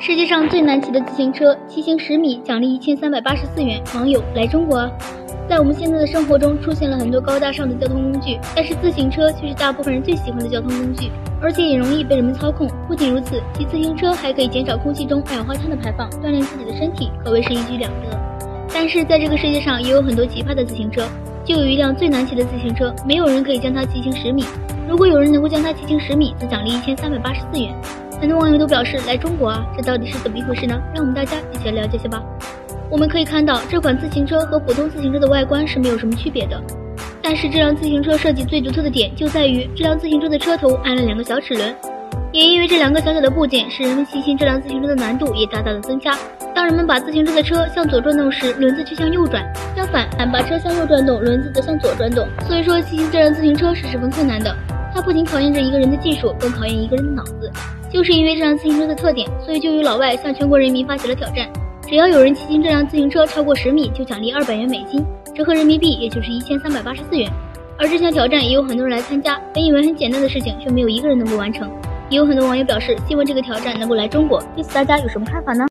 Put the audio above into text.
世界上最难骑的自行车，骑行10米奖励1384元。网友来中国啊！在我们现在的生活中，出现了很多高大上的交通工具，但是自行车却是大部分人最喜欢的交通工具，而且也容易被人们操控。不仅如此，骑自行车还可以减少空气中二氧化碳的排放，锻炼自己的身体，可谓是一举两得。但是在这个世界上，也有很多奇葩的自行车，就有一辆最难骑的自行车，没有人可以将它骑行10米。如果有人能够将它骑行10米，则奖励1384元。很多网友都表示来中国啊，这到底是怎么一回事呢？让我们大家一起来了解下吧。我们可以看到，这款自行车和普通自行车的外观是没有什么区别的，但是这辆自行车设计最独特的点就在于这辆自行车的车头安了2个小齿轮，也因为这2个小小的部件，使人们骑行这辆自行车的难度也大大的增加。当人们把自行车的车向左转动时，轮子却向右转；相反，把车向右转动，轮子则向左转动。所以说，骑行这辆自行车是十分困难的。它不仅考验着一个人的技术，更考验一个人的脑子。就是因为这辆自行车的特点，所以就有老外向全国人民发起了挑战，只要有人骑行这辆自行车超过10米，就奖励200元美金，折合人民币也就是1384元。而这项挑战也有很多人来参加，本以为很简单的事情，却没有一个人能够完成。也有很多网友表示希望这个挑战能够来中国，对此大家有什么看法呢？